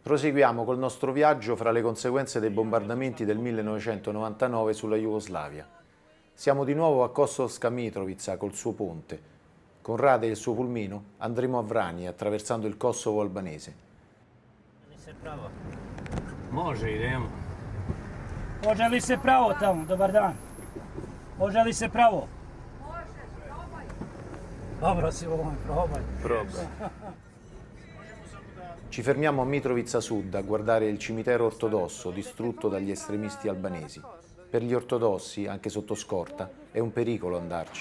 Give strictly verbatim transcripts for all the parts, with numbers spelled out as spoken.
Proseguiamo col nostro viaggio fra le conseguenze dei bombardamenti del millenovecentonovantanove sulla Jugoslavia. Siamo di nuovo a Kosovska Mitrovica col suo ponte. Con Rade e il suo pulmino andremo a Vranje attraversando il Kosovo albanese. Se pravo. Može, idemo. Može li se pravo tamo? Dobar dan. Može li se pravo? Dobro, si vuoi, probaj. Probaj. Ci fermiamo a Mitrovica Sud a guardare il cimitero ortodosso distrutto dagli estremisti albanesi. Per gli ortodossi, anche sotto scorta, è un pericolo andarci.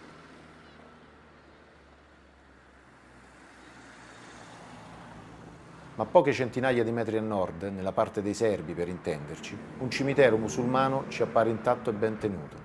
Ma poche centinaia di metri a nord, nella parte dei serbi per intenderci, un cimitero musulmano ci appare intatto e ben tenuto.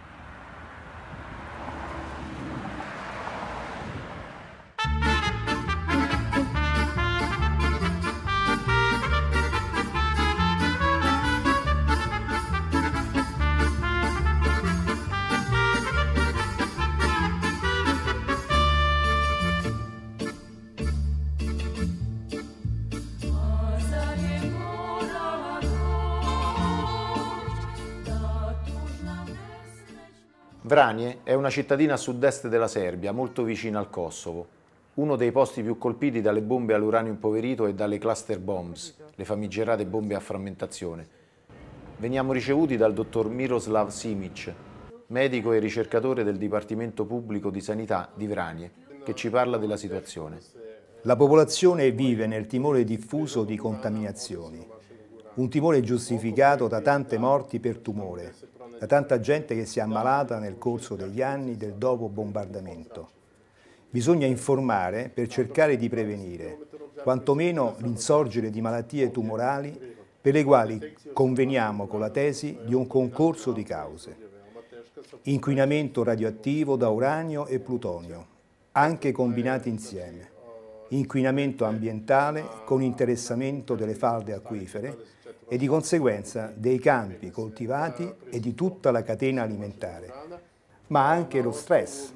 Vranje è una cittadina a sud-est della Serbia, molto vicina al Kosovo, uno dei posti più colpiti dalle bombe all'uranio impoverito e dalle cluster bombs, le famigerate bombe a frammentazione. Veniamo ricevuti dal dottor Miroslav Simic, medico e ricercatore del Dipartimento Pubblico di Sanità di Vranje, che ci parla della situazione. La popolazione vive nel timore diffuso di contaminazioni, un timore giustificato da tante morti per tumore, da tanta gente che si è ammalata nel corso degli anni del dopo bombardamento. Bisogna informare per cercare di prevenire, quantomeno l'insorgere di malattie tumorali per le quali conveniamo con la tesi di un concorso di cause. Inquinamento radioattivo da uranio e plutonio, anche combinati insieme. Inquinamento ambientale con interessamento delle falde acquifere e di conseguenza dei campi coltivati e di tutta la catena alimentare, ma anche lo stress.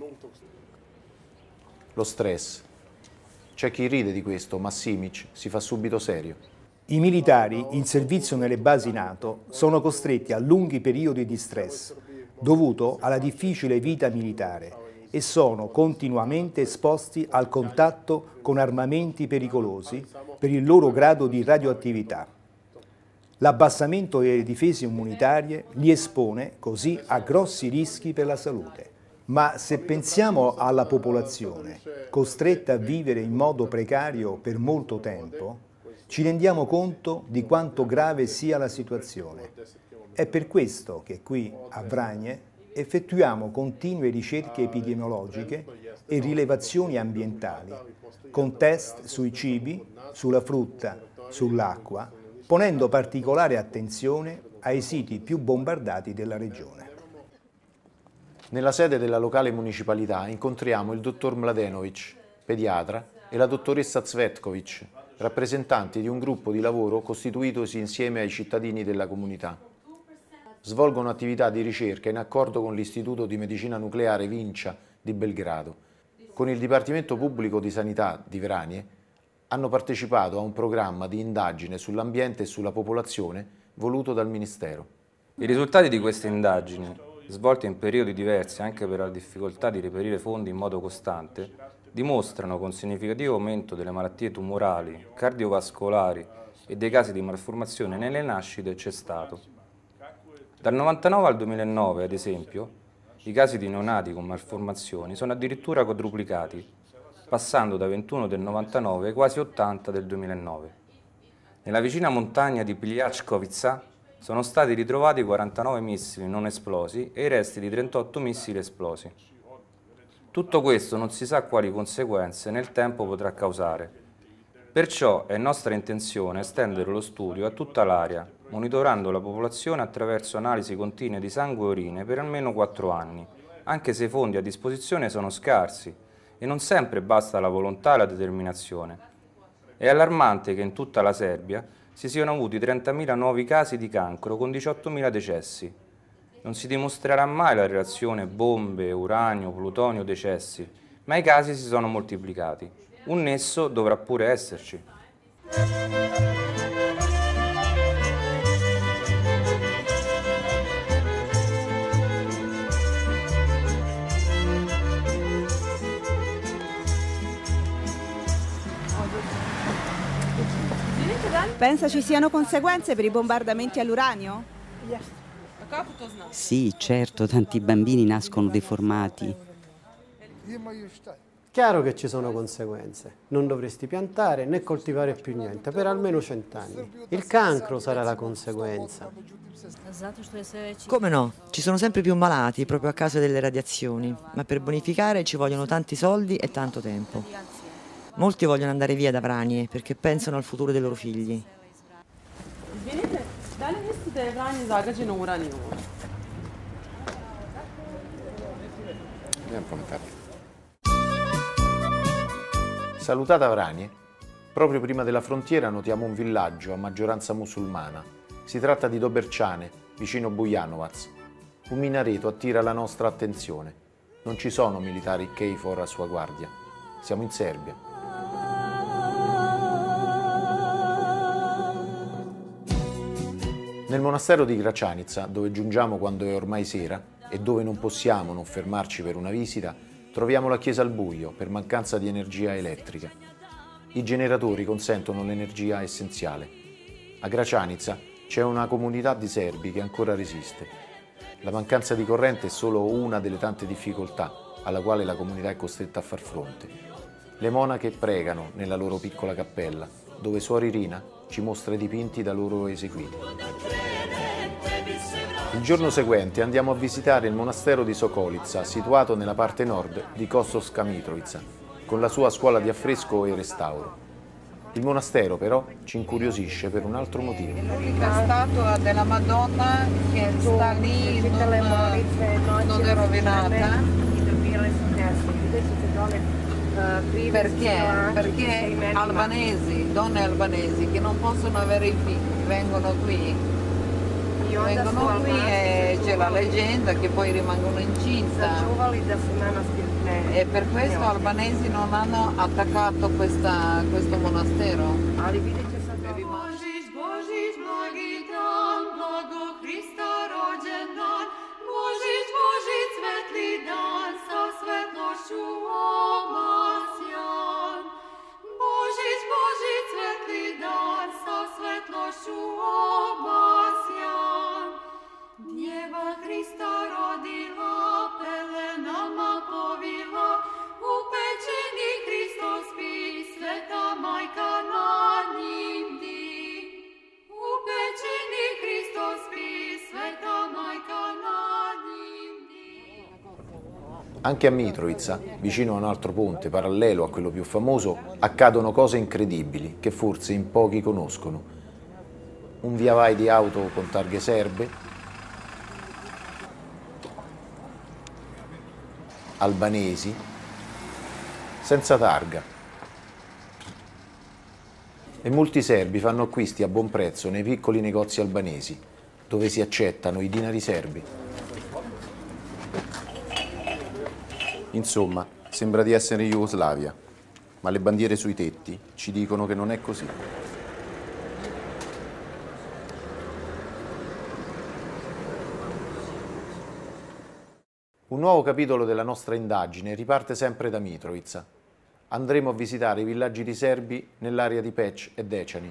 Lo stress. C'è chi ride di questo, ma Simic si fa subito serio. I militari in servizio nelle basi NATO sono costretti a lunghi periodi di stress dovuto alla difficile vita militare e sono continuamente esposti al contatto con armamenti pericolosi per il loro grado di radioattività. L'abbassamento delle difese immunitarie li espone così a grossi rischi per la salute. Ma se pensiamo alla popolazione costretta a vivere in modo precario per molto tempo, ci rendiamo conto di quanto grave sia la situazione. È per questo che qui a Vranje effettuiamo continue ricerche epidemiologiche e rilevazioni ambientali, con test sui cibi, sulla frutta, sull'acqua, ponendo particolare attenzione ai siti più bombardati della regione. Nella sede della locale municipalità incontriamo il dottor Mladenovic, pediatra, e la dottoressa Cvetkovic, rappresentanti di un gruppo di lavoro costituitosi insieme ai cittadini della comunità. Svolgono attività di ricerca in accordo con l'Istituto di Medicina Nucleare Vincia di Belgrado. Con il Dipartimento Pubblico di Sanità di Vranje hanno partecipato a un programma di indagine sull'ambiente e sulla popolazione voluto dal Ministero. I risultati di queste indagini, svolte in periodi diversi anche per la difficoltà di reperire fondi in modo costante, dimostrano con significativo aumento delle malattie tumorali, cardiovascolari e dei casi di malformazione nelle nascite c'è stato. Dal novantanove al duemilanove, ad esempio, i casi di neonati con malformazioni sono addirittura quadruplicati, passando da ventuno del novantanove ai quasi ottanta del duemilanove. Nella vicina montagna di Piljačkovica sono stati ritrovati quarantanove missili non esplosi e i resti di trentotto missili esplosi. Tutto questo non si sa quali conseguenze nel tempo potrà causare. Perciò è nostra intenzione estendere lo studio a tutta l'area, monitorando la popolazione attraverso analisi continue di sangue e urine per almeno quattro anni, anche se i fondi a disposizione sono scarsi e non sempre basta la volontà e la determinazione. È allarmante che in tutta la Serbia si siano avuti trentamila nuovi casi di cancro con diciottomila decessi. Non si dimostrerà mai la relazione bombe, uranio, plutonio, decessi, ma i casi si sono moltiplicati. Un nesso dovrà pure esserci. Pensa ci siano conseguenze per i bombardamenti all'uranio? Sì, certo, tanti bambini nascono deformati. Chiaro che ci sono conseguenze. Non dovresti piantare né coltivare più niente per almeno cent'anni. Il cancro sarà la conseguenza. Come no? Ci sono sempre più malati proprio a causa delle radiazioni, ma per bonificare ci vogliono tanti soldi e tanto tempo. Molti vogliono andare via da Vranje perché pensano al futuro dei loro figli. Salutata Vranje, proprio prima della frontiera notiamo un villaggio a maggioranza musulmana. Si tratta di Doberčane, vicino Bujanovac. Un minareto attira la nostra attenzione. Non ci sono militari K F O R a sua guardia. Siamo in Serbia. Nel monastero di Gračanica, dove giungiamo quando è ormai sera e dove non possiamo non fermarci per una visita, troviamo la chiesa al buio per mancanza di energia elettrica. I generatori consentono l'energia essenziale. A Gračanica c'è una comunità di serbi che ancora resiste. La mancanza di corrente è solo una delle tante difficoltà alla quale la comunità è costretta a far fronte. Le monache pregano nella loro piccola cappella, dove Suor Irina ci mostra i dipinti da loro eseguiti. Il giorno seguente andiamo a visitare il monastero di Sokolica, situato nella parte nord di Kosovska Mitrovica, con la sua scuola di affresco e restauro. Il monastero però ci incuriosisce per un altro motivo. La statua della Madonna che sta lì non, non è rovinata. Perché? Perché albanesi, donne albanesi che non possono avere i figli, vengono qui. Vengono qui e c'è la leggenda che poi rimangono incinta. E per questo albanesi non hanno attaccato questa, questo monastero. Anche a Mitrovica, vicino a un altro ponte parallelo a quello più famoso, accadono cose incredibili che forse in pochi conoscono. Un via vai di auto con targhe serbe, albanesi, senza targa. E molti serbi fanno acquisti a buon prezzo nei piccoli negozi albanesi, dove si accettano i dinari serbi. Insomma, sembra di essere in Jugoslavia, ma le bandiere sui tetti ci dicono che non è così. Un nuovo capitolo della nostra indagine riparte sempre da Mitrovica. Andremo a visitare i villaggi di serbi nell'area di Peć e Dečani.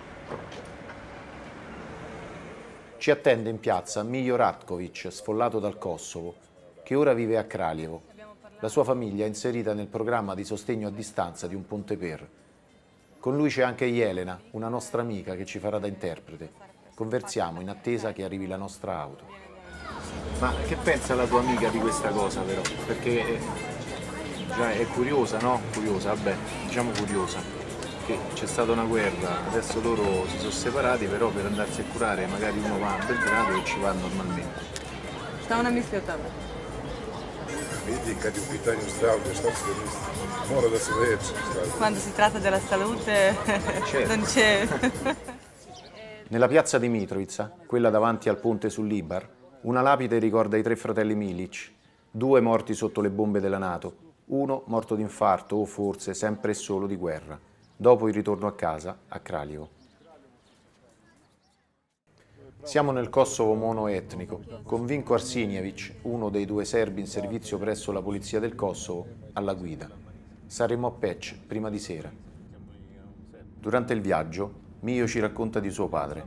Ci attende in piazza Mijo Ratković, sfollato dal Kosovo, che ora vive a Kraljevo. La sua famiglia è inserita nel programma di sostegno a distanza di un ponte per. Con lui c'è anche Jelena, una nostra amica che ci farà da interprete. Conversiamo in attesa che arrivi la nostra auto. Ma che pensa la tua amica di questa cosa però? Perché già è curiosa, no? Curiosa, vabbè, diciamo curiosa. Che c'è stata una guerra, adesso loro si sono separati, però per andarsi a curare magari uno va a Belgrado e ci va normalmente. Šta ona misli o tome? Vidi kad je u pitanju zdravlje, šta se misli? Mora da se leči zdravlje. Quando si tratta della salute non c'è. Nella piazza di Mitrovica, quella davanti al ponte sull'Ibar, una lapide ricorda i tre fratelli Milic, due morti sotto le bombe della NATO, uno morto d'infarto o forse sempre e solo di guerra, dopo il ritorno a casa a Kraljevo. Siamo nel Kosovo monoetnico, con Vinko Arsinjević, uno dei due serbi in servizio presso la polizia del Kosovo, alla guida. Saremo a Peć prima di sera. Durante il viaggio Mio ci racconta di suo padre.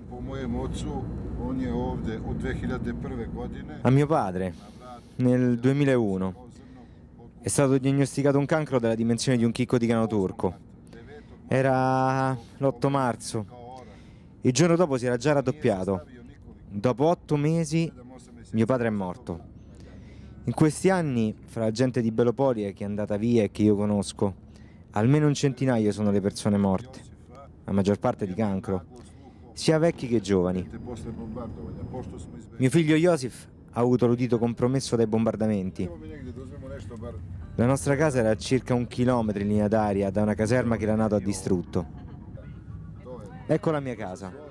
A mio padre, nel duemilauno, è stato diagnosticato un cancro della dimensione di un chicco di grano turco. Era l'otto marzo. Il giorno dopo si era già raddoppiato. Dopo otto mesi mio padre è morto. In questi anni, fra la gente di Belopolie che è andata via e che io conosco, almeno un centinaio sono le persone morte, la maggior parte di cancro, sia vecchi che giovani. Mio figlio Josif ha avuto l'udito compromesso dai bombardamenti. La nostra casa era a circa un chilometro in linea d'aria da una caserma che la NATO ha distrutto. Ecco la mia casa.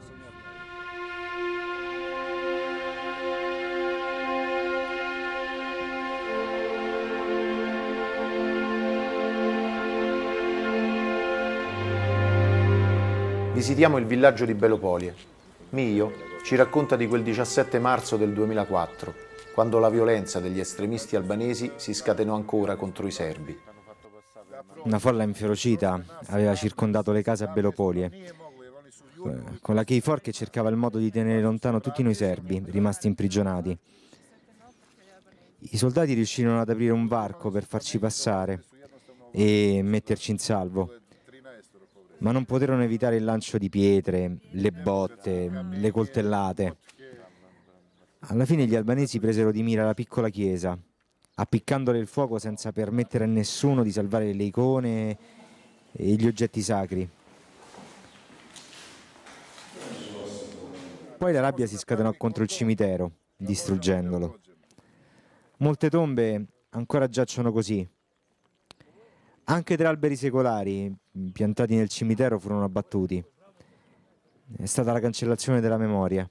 Visitiamo il villaggio di Belopolie. Mio ci racconta di quel diciassette marzo del duemilaquattro, quando la violenza degli estremisti albanesi si scatenò ancora contro i serbi. Una folla inferocita aveva circondato le case a Belopolie, con la K quattro che cercava il modo di tenere lontano tutti noi serbi rimasti imprigionati. I soldati riuscirono ad aprire un varco per farci passare e metterci in salvo, ma non poterono evitare il lancio di pietre, le botte, le coltellate. Alla fine gli albanesi presero di mira la piccola chiesa, appiccandole il fuoco senza permettere a nessuno di salvare le icone e gli oggetti sacri. Poi la rabbia si scatenò contro il cimitero, distruggendolo. Molte tombe ancora giacciono così. Anche tre alberi secolari piantati nel cimitero furono abbattuti. È stata la cancellazione della memoria.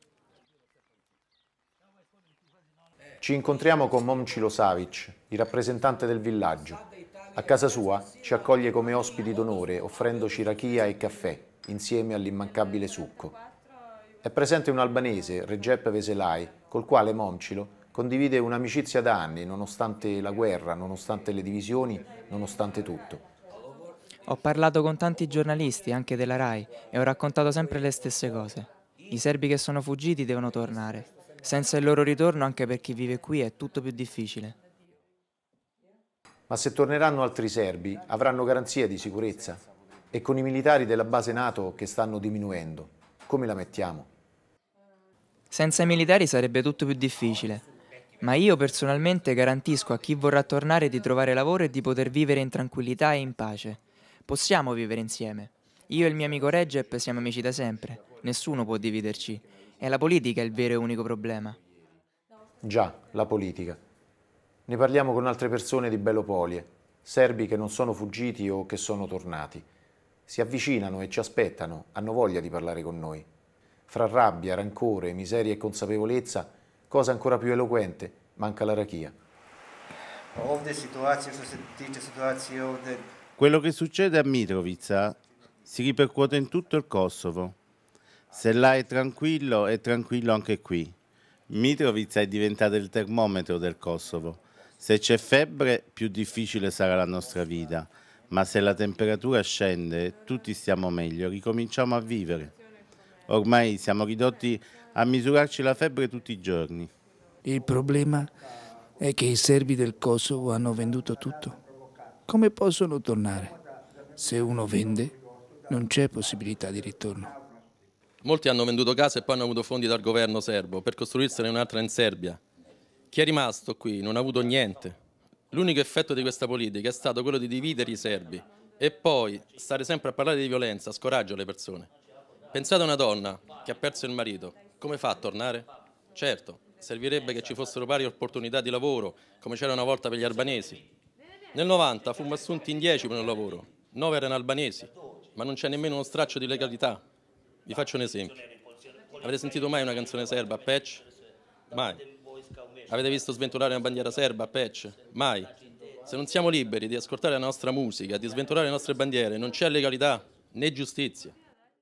Ci incontriamo con Momcilo Savic, il rappresentante del villaggio. A casa sua ci accoglie come ospiti d'onore, offrendoci rachia e caffè, insieme all'immancabile succo. È presente un albanese, Recep Veselaj, col quale Momcilo condivide un'amicizia da anni, nonostante la guerra, nonostante le divisioni, nonostante tutto. Ho parlato con tanti giornalisti, anche della RAI, e ho raccontato sempre le stesse cose. I serbi che sono fuggiti devono tornare. Senza il loro ritorno, anche per chi vive qui, è tutto più difficile. Ma se torneranno altri serbi, avranno garanzia di sicurezza? E con i militari della base NATO che stanno diminuendo, come la mettiamo? Senza i militari sarebbe tutto più difficile. Ma io personalmente garantisco a chi vorrà tornare di trovare lavoro e di poter vivere in tranquillità e in pace. Possiamo vivere insieme. Io e il mio amico Recep siamo amici da sempre. Nessuno può dividerci. È la politica il vero e unico problema. Già, la politica. Ne parliamo con altre persone di Belopolie, serbi che non sono fuggiti o che sono tornati. Si avvicinano e ci aspettano, hanno voglia di parlare con noi. Fra rabbia, rancore, miseria e consapevolezza, cosa ancora più eloquente, manca la rachia. Quello che succede a Mitrovica si ripercuote in tutto il Kosovo. Se là è tranquillo, è tranquillo anche qui. Mitrovica è diventata il termometro del Kosovo. Se c'è febbre, più difficile sarà la nostra vita, ma se la temperatura scende, tutti stiamo meglio, ricominciamo a vivere. Ormai siamo ridotti a misurarci la febbre tutti i giorni. Il problema è che i serbi del Kosovo hanno venduto tutto. Come possono tornare? Se uno vende, non c'è possibilità di ritorno. Molti hanno venduto case e poi hanno avuto fondi dal governo serbo per costruirsene un'altra in Serbia. Chi è rimasto qui non ha avuto niente. L'unico effetto di questa politica è stato quello di dividere i serbi e poi stare sempre a parlare di violenza scoraggia le persone. Pensate a una donna che ha perso il marito, come fa a tornare? Certo, servirebbe che ci fossero pari opportunità di lavoro, come c'era una volta per gli albanesi. Nel novanta fummo assunti in dieci per il lavoro, nove erano albanesi, ma non c'è nemmeno uno straccio di legalità. Vi faccio un esempio. Avete sentito mai una canzone serba a Peć? Mai. Avete visto sventolare una bandiera serba a Peć? Mai. Se non siamo liberi di ascoltare la nostra musica, di sventolare le nostre bandiere, non c'è legalità né giustizia.